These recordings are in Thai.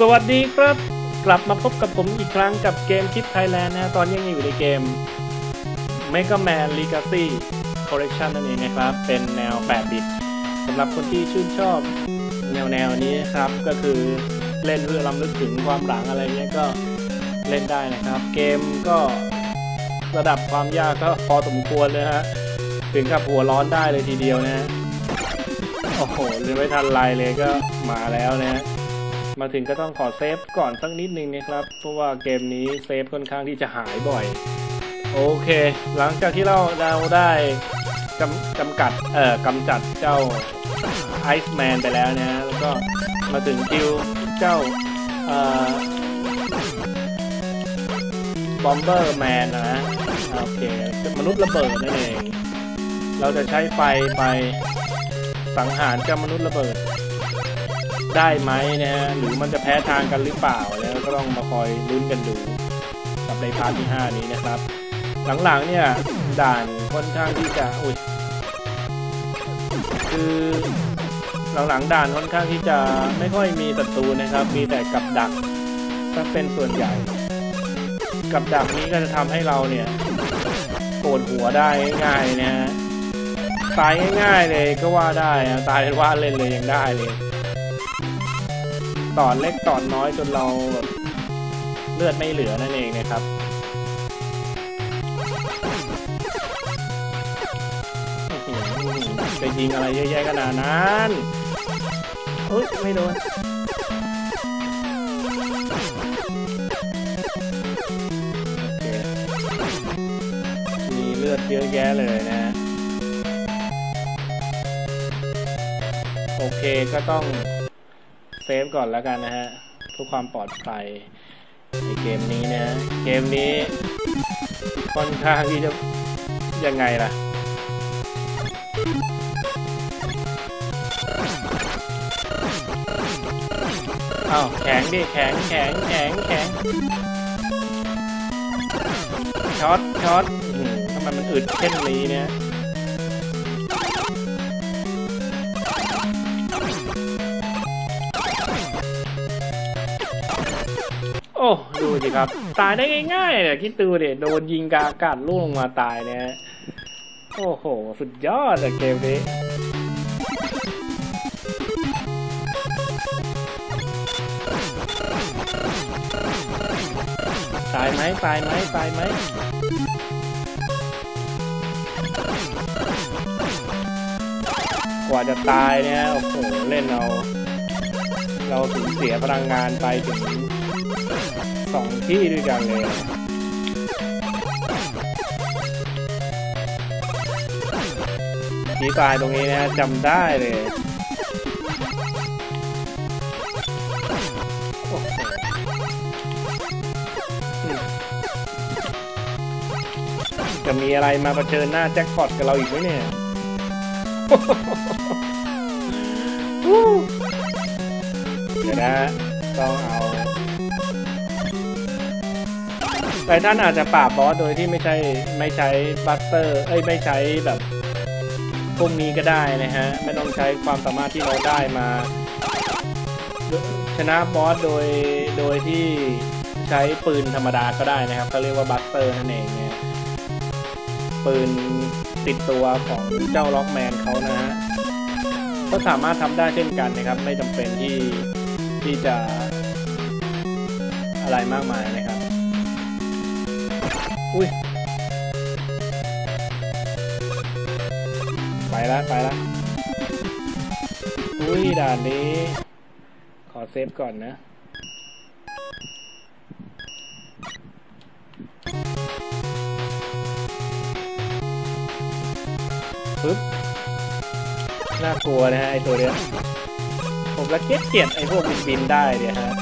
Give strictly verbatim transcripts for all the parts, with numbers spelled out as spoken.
สวัสดีครับกลับมาพบกับผมอีกครั้งกับเกมคลิปไทยแลนด์นะตอนนี้ยังอยู่ในเกม Mega Man Legacy Collection นั่นเองนะครับเป็นแนวแปดบิตสำหรับคนที่ชื่นชอบแนวแนวนี้ครับก็คือเล่นเพื่อรำลึกถึงความหลังอะไรเงี้ยก็เล่นได้นะครับเกมก็ระดับความยากก็พอสมควรเลยฮะถึงกับหัวร้อนได้เลยทีเดียวนะโอ้โหเลยไม่ทันไรเลยก็มาแล้วนะมาถึงก็ต้องขอเซฟก่อนสักนิดนึงนะครับเพราะว่าเกมนี้เซฟค่อนข้างที่จะหายบ่อยโอเคหลังจากที่เราเราได้จำจำกัดเอ่อกำจัดเจ้าไอซ์แมนไปแล้วนะแล้วก็มาถึงคิวเจ้าเอ่อบอมเบอร์แมนนะโอเคมนุษย์ระเบิดนั่นเองเราจะใช้ไฟไปสังหารเจ้ามนุษย์ระเบิดได้ไหมนะฮะหรือมันจะแพ้ทางกันหรือเปล่าแล้วก็ต้องมาคอยลุ้นกันดูกับในพาร์ทที่ห้านี้นะครับหลังๆเนี่ยด่านค่อนข้างที่จะอุ้ยคือหลังๆด่านค่อนข้างที่จะไม่ค่อยมีศัตรูนะครับมีแต่กับดักถ้าเป็นส่วนใหญ่กับดักนี้ก็จะทำให้เราเนี่ยโกรธหัวได้ง่ายๆนะฮะตายง่ายๆเลยก็ว่าได้นะตายเป็นว่าเล่นเลยยังได้เลยตอนเล็กตอนน้อยจนเราแบบเลือดไม่เหลือนั่นเองนะครับจะยิงอะไรเยอะแยะขนาดนั้นเฮ้ยไม่โดนมีเลือดเยอะแยะเลยนะโอเคก็ต้องเซฟก่อนแล้วกันนะฮะเพื่อความปลอดภัยในเกมนี้นะเกมนี้ค่อนข้างที่จะยังไงล่ะอ้าวแข็งดิแข็งแข็งแข็งแข็งช็อตช็อตทำไมมันอึดเช่นนี้เนี่ยโอ้ดูสิครับตายได้ง่ายๆเนี่ยคิดดูเด็ดโดนยิงกาอากาศล่วงลงมาตายเนี่ยโอ้โหสุดยอดเลยเกมนี้ตายไหมตายไหมตายไหมกว่าจะตายเนี่ยโอ้โหเล่นเราเราสูญเสียพลังงานไปถึงสองที่ด้วยกันเลยที่ตายตรงนี้นะจำได้เลยจะมีอะไรมาเผชิญหน้าแจ็คพอตกับเราอีกไหมเนี่ยเดี๋ยวนะต้องเอาแต่ท่านอาจจะปราบบอสโดยที่ไม่ใช่ไม่ใช้บัสเตอร์เอ้ยไม่ใช้แบบพวกนี้ก็ได้นะฮะไม่ต้องใช้ความสามารถที่เราได้มาชนะบอสโดยโดยที่ใช้ปืนธรรมดาก็ได้นะครับเขาเรียกว่าบัสเตอร์นั่นเองเนี่ยปืนติดตัวของเจ้าล็อกแมนเขานะฮะก็สามารถทำได้เช่นกันนะครับไม่จำเป็นที่ที่จะอะไรมากมายนะครับอุ้ยไปแล้วไปแล้วอุ้ยด่านนี้ขอเซฟก่อนนะปึ๊บน่ากลัวนะฮะไอตัวเนี้ยผมละเกียดเกียดไอพวกบินบินได้เนี่ยฮะ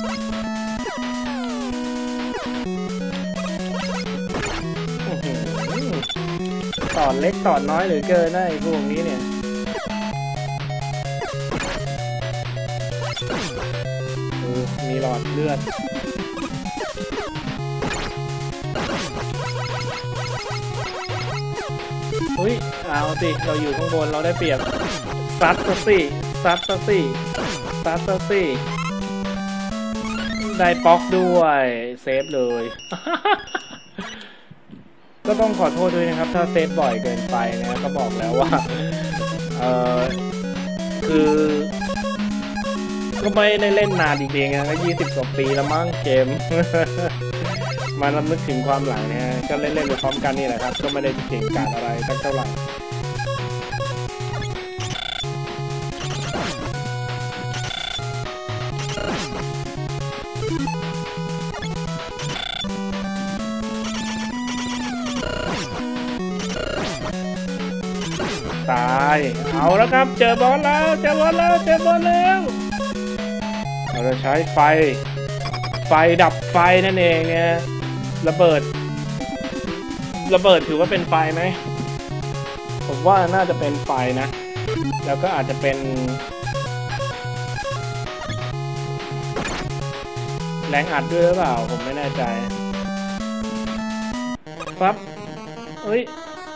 ตอนเล็กตอนน้อยหรือเกินนะไอพวกนี้เนี่ยดูมีหลอดเลือดอุ้ยเอาสิเราอยู่ข้างบนเราได้เปรียบซัดซะสิซัดซะสิซัดซะสิได้ป๊อกด้วยเซฟเลย ก็ต้องขอโทษด้วยนะครับถ้าเซฟบ่อยเกินไปนะก็บอกแล้วว่าเออคือก็ไม่ได้เล่นนานจริงๆนะก็ยี่สิบกว่าปีแล้วมั้งเกม มาลำลึกถึงความหลังเนี่ยก็เล่นเล่นไปพร้อมกันนี่แหละครับก็ไม่ได้เก่งกาจอะไรสักเท่าไหร่ตายเอาแล้วครับเจอบอลแล้วเจอบอลแล้วเจอบอลแล้วเราจะใช้ไฟไฟดับไฟนั่นเองเนี่ยระเบิดระเบิดถือว่าเป็นไฟไหมผมว่าน่าจะเป็นไฟนะแล้วก็อาจจะเป็นแรงอัดด้วยหรือเปล่าผมไม่แน่ใจปั๊บเฮ้ย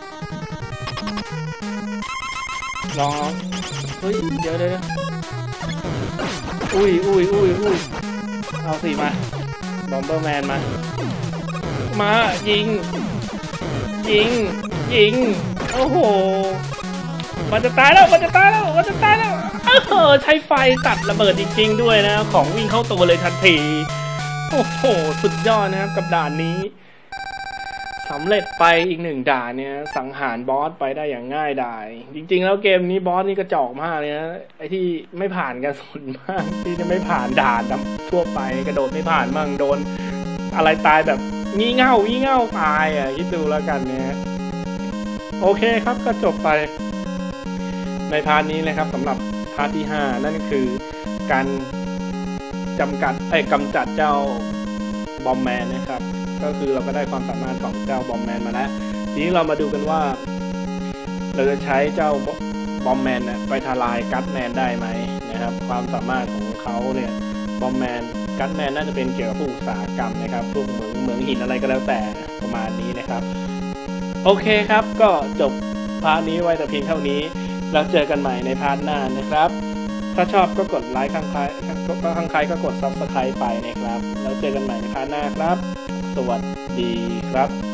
ลองเฮ้ยเดี๋ยวเดี๋ยวอุ้ยอุ้ยอุ้ยอุ้ยเอาสิมาบอมเบอร์แมนมามายิงยิงยิงโอ้โหมันจะตายแล้วมันจะตายแล้วมันจะตายแล้วเออใช้ไฟตัดระเบิดจริงๆด้วยนะของวิ่งเข้าตัวเลยทันทีโอ้โหสุดยอดนะครับกับด่านนี้สำเร็จไปอีกหนึ่งด่านเนี่ยสังหารบอสไปได้อย่างง่ายดายจริงๆแล้วเกมนี้บอสนี่กระจอกมากเลยนะไอ้ที่ไม่ผ่านกันสุดมากที่จะไม่ผ่านด่านทั่วไปกระโดดไม่ผ่านมั่งโดนอะไรตายแบบงี่เง่างี่เง่าตายอ่ะคิดดูแล้วกันเนี่ยโอเคครับก็จบไปในพาร์ทนี้นะครับสำหรับพาร์ทที่ห้านั่นก็คือการจำกัดไอ้กำจัดเจ้าบอมแมนนะครับก็คือเราก็ได้ความสามารถของเจ้าบอมแมนมาแล้วทีนี้เรามาดูกันว่าเราจะใช้เจ้าบอมแมนนะไปทลายกัตแมนได้ไหมนะครับความสามารถของเขาเนี่ยบอมแมนกัตแมนน่าจะเป็นเกี่ยวกับพวกอุตสาหกรรมนะครับพวกเหมืองเหมืองหินอะไรก็แล้วแต่ประมาณนี้นะครับโอเคครับก็จบพาร์ทนี้ไว้แต่เพียงเท่านี้แล้วเจอกันใหม่ในพาร์ทหน้านะครับถ้าชอบก็กดไลค์ข้างใครก็ข้างใครก็กด ซับสไครบ์ ไปนะครับแล้วเจอกันใหม่ในพาร์ทหน้าครับสวัสดีครับ